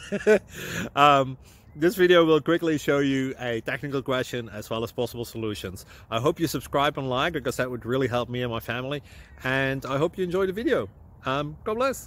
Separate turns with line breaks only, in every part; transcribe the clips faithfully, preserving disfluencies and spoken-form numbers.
um, this video will quickly show you a technical question as well as possible solutions. I hope you subscribe and like, because that would really help me and my family. And I hope you enjoy the video. Um, God bless.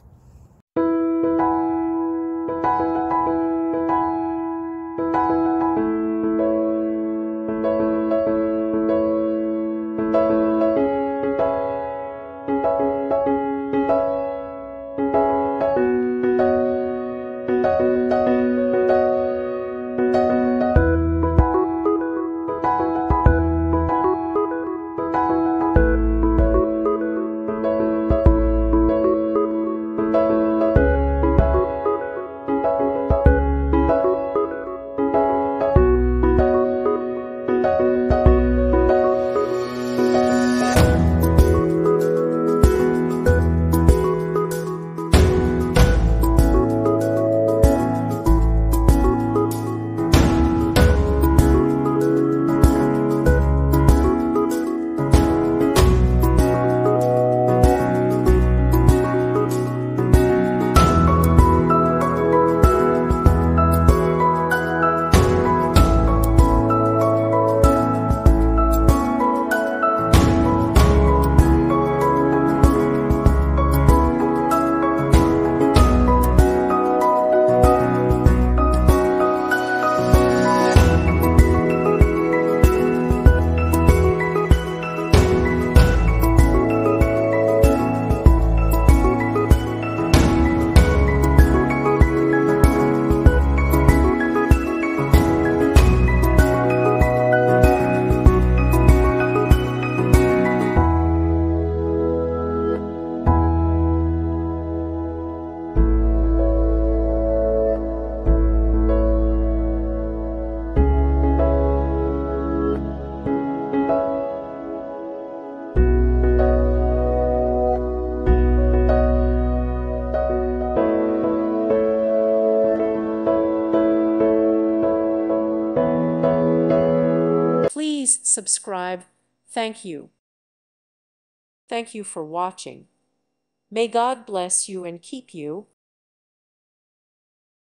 Please subscribe. Thank you. Thank you for watching. May God bless you and keep you.